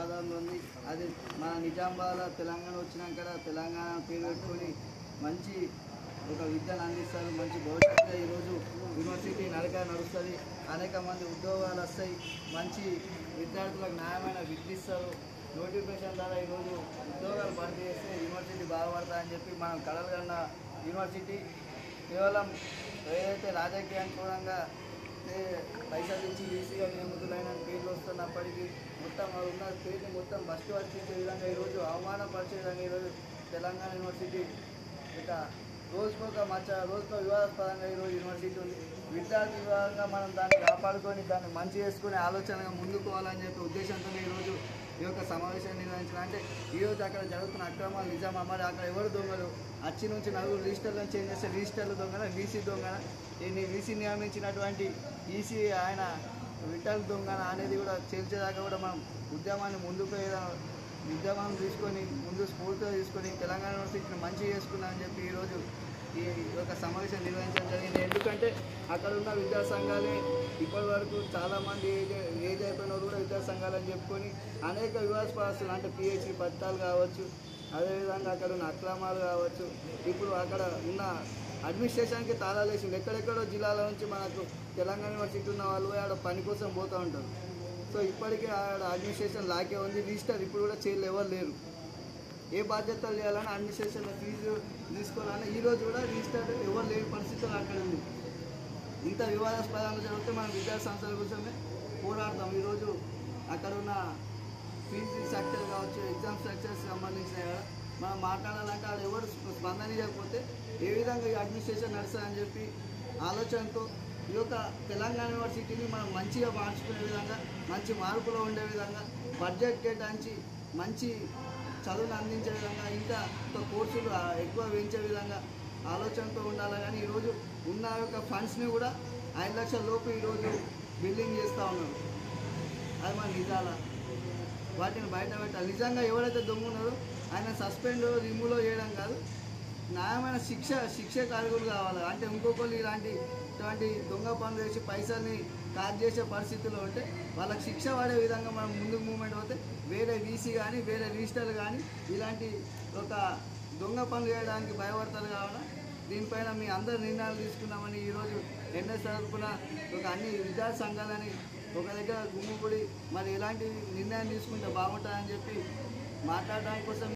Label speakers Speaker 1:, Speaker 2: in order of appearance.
Speaker 1: ఆధారంలో ఉంది. అది మన నిజామాబాద్ తెలంగాణ వచ్చినాక తెలంగాణ పేరు పెట్టుకొని మంచి ఒక విద్యను అందిస్తారు. మంచి భవిష్యత్తుగా ఈరోజు యూనివర్సిటీ నడుస్తుంది. అనేక మంది ఉద్యోగాలు వస్తాయి. మంచి విద్యార్థులకు న్యాయమైన విద్య ఇస్తారు. నోటిఫికేషన్ ద్వారా ఈరోజు ఉద్యోగాలు భర్తీ చేస్తే యూనివర్సిటీ బాగుపడతాయని చెప్పి మనం కలలు కన్న యూనివర్సిటీ కేవలం ఏదైతే రాజకీయానుకూలంగా పైసలు ఇచ్చి ఈసీగా నియమితులైన పేర్లు వస్తున్నప్పటికీ మొత్తం ఉన్న పేరుని మొత్తం బస్టు వర్తించే విధంగా ఈరోజు అవమానపరిచే విధంగా ఈరోజు తెలంగాణ యూనివర్సిటీ ఇక రోజుకొక రోజుకో వివాదాస్పదంగా ఈరోజు యూనివర్సిటీ ఉంది. విద్యార్థి విభాగంగా మనం దాన్ని కాపాడుకొని దాన్ని మంచి చేసుకునే ఆలోచనగా ముందుకు పోవాలని చెప్పి ఉద్దేశంతో ఈరోజు ఈ యొక్క సమావేశాన్ని నిర్వహించిన. అంటే ఈరోజు అక్కడ జరుగుతున్న అక్రమాలు నిజమా, మరి అక్కడ ఎవరు దొంగలు, అచ్చి నుంచి నలుగురు రిజిస్టర్లను చేంజ్ చేస్తే రిజిస్టర్లు దొంగన, వీసీ దొంగన, వీసీ నియమించినటువంటి ఈసీ ఆయన విఠల్ దొంగన అనేది కూడా చేల్చేదాకా కూడా మనం ఉద్యమం తీసుకొని ముందు స్ఫూర్తిగా తీసుకొని తెలంగాణ యూనివర్సిటీని మంచిగా చేసుకున్నామని చెప్పి ఈరోజు ఈ యొక్క సమావేశం నిర్వహించడం జరిగింది. ఎందుకంటే అక్కడ ఉన్న విద్యా సంఘాలే ఇప్పటి వరకు చాలామంది ఏజ్ అయిపోయిన వాళ్ళు కూడా విద్యా సంఘాలని చెప్పుకొని అనేక వివాదాస్పదాలు అంటే పిహెచ్డి పత్రాలు కావచ్చు, అదేవిధంగా అక్కడ ఉన్న అక్రమాలు కావచ్చు, ఇప్పుడు అక్కడ ఉన్న అడ్మినిస్ట్రేషన్కి తాళాలు వేసింది. ఎక్కడెక్కడో జిల్లాల నుంచి మనకు తెలంగాణ యూనివర్సిటీ ఉన్న వాళ్ళు ఆడ పని కోసం పోతూ ఉంటారు. సో ఇప్పటికే ఆడ అడ్మినిస్ట్రేషన్ లాకే ఉంది. రిజిస్టర్ ఇప్పుడు కూడా చేయలేదు, ఎవరు లేరు. ఏ బాధ్యతలు చేయాలని అడ్మినిస్ట్రేషన్లో ఫీజు తీసుకోవాలని ఈరోజు కూడా రిజిస్టర్ ఎవరు లేని పరిస్థితులు అక్కడ ఉంది. ఇంత వివాదాస్పదాలు జరిగితే మనం విద్యా సంస్థల కోసమే పోరాడతాం. ఈరోజు అక్కడ ఉన్న ఫీజు స్ట్రక్చర్ కావచ్చు, ఎగ్జామ్ స్ట్రక్చర్స్ సంబంధించిన మనం మాట్లాడాలంటే వాళ్ళు ఎవరు స్పందన చేయకపోతే ఏ విధంగా ఈ అడ్మినిస్ట్రేషన్ నడుస్తుందని చెప్పి ఆలోచనతో ఈ యొక్క తెలంగాణ యూనివర్సిటీని మనం మంచిగా మార్చుకునే విధంగా, మంచి మార్పులో ఉండే విధంగా, బడ్జెట్ కేటాయించి మంచి చదువును అందించే విధంగా, ఇంకా కోర్సులు ఎక్కువ పెంచే విధంగా ఆలోచనతో ఉండాలి. కానీ ఈరోజు ఉన్న యొక్క ఫండ్స్ని కూడా 5 లక్షల లోపు ఈరోజు బిల్డింగ్ చేస్తూ ఉన్నారు. అది మన నిజాలా? వాటిని బయట పెట్టాలి. నిజంగా ఎవరైతే దొంగ ఉన్నారో ఆయన సస్పెండ్ రిమూవ్లో చేయడం కాదు, న్యాయమైన శిక్షకు అర్హులు కావాలి. అంటే ఇంకొకరు ఇలాంటి దొంగ పనులు చేసి పైసల్ని కాజ్ చేసే పరిస్థితుల్లో ఉంటే వాళ్ళకి శిక్ష పడే విధంగా మనం ముందుకు మూవ్మెంట్ అవుతే వేరే వీసీ కానీ వేరే రిజిస్టర్లు కానీ ఇలాంటి ఒక దొంగ పనులు చేయడానికి భయపడతారు. కావున దీనిపైన మీ అందరు నిర్ణయాలు తీసుకున్నామని ఈరోజు ఎన్ఎస్ తరపున ఒక అన్ని విద్యార్థి సంఘాలని ఒక దగ్గర గుమ్ముకూడి మరి ఎలాంటి నిర్ణయం తీసుకుంటే బాగుంటుందని చెప్పి మాట్లాడడానికి కోసం